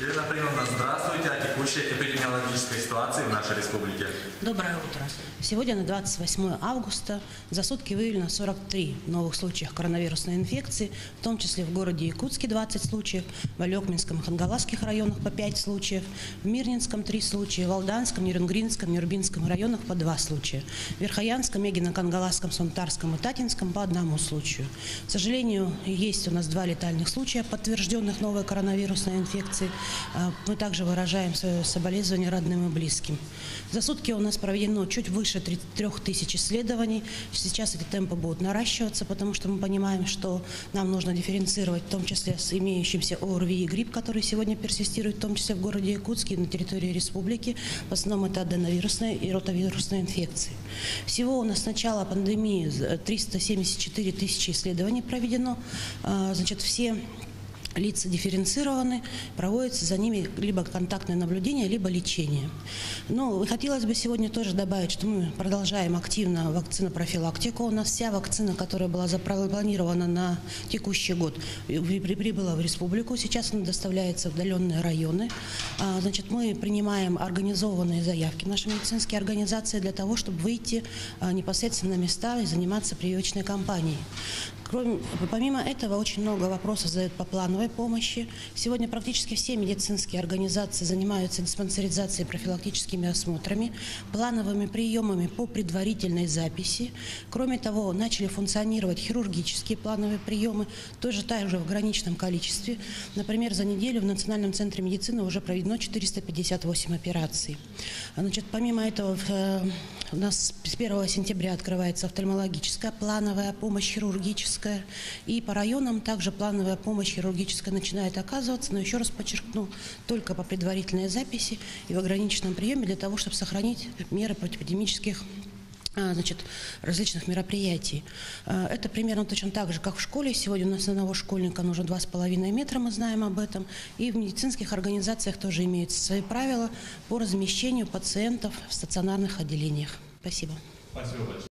Елена Фаридовна, здравствуйте. О текущей эпидемиологической ситуации в нашей республике. Доброе утро. Сегодня на 28 августа за сутки выявлено 43 новых случаев коронавирусной инфекции, в том числе в городе Якутске 20 случаев, в Алекминском и Хангаласских районах по 5 случаев, в Мирнинском 3 случая, в Алданском, Нерюнгринском, Нюрбинском районах по 2 случая, в Верхоянском, Эгино-Кангаласском, Сонтарском и Татинском по 1 случаю. К сожалению, есть у нас 2 летальных случая, подтвержденных новой коронавирусной инфекцией. Мы также выражаем свое соболезнование родным и близким. За сутки у нас проведено чуть выше 3000 исследований. Сейчас эти темпы будут наращиваться, потому что мы понимаем, что нам нужно дифференцировать, в том числе с имеющимся ОРВИ и грипп, который сегодня персистирует, в том числе в городе Якутске и на территории республики. В основном это аденовирусная и ротавирусная инфекции. Всего у нас с начала пандемии 374 тысячи исследований проведено. Значит, все лица дифференцированы, проводится за ними либо контактное наблюдение, либо лечение. Но хотелось бы сегодня тоже добавить, что мы продолжаем активно вакцинопрофилактику. У нас вся вакцина, которая была запланирована на текущий год, прибыла в республику. Сейчас она доставляется в отдаленные районы. Значит, мы принимаем организованные заявки, наши медицинские организации, для того, чтобы выйти непосредственно на места и заниматься прививочной кампанией. Помимо этого, очень много вопросов задают по плановой помощи. Сегодня практически все медицинские организации занимаются диспансеризацией, профилактическими осмотрами, плановыми приемами по предварительной записи. Кроме того, начали функционировать хирургические плановые приемы, тоже также в ограниченном количестве. Например, за неделю в Национальном центре медицины уже проведено 458 операций. Значит, помимо этого, у нас с 1 сентября открывается офтальмологическая плановая помощь, хирургическая. И по районам также плановая помощь хирургическая начинает оказываться, но еще раз подчеркну, только по предварительной записи и в ограниченном приеме для того, чтобы сохранить меры противоэпидемических различных мероприятий. Это примерно точно так же, как в школе. Сегодня у нас на одного школьника нужно 2,5 метра, мы знаем об этом. И в медицинских организациях тоже имеются свои правила по размещению пациентов в стационарных отделениях. Спасибо. Спасибо большое.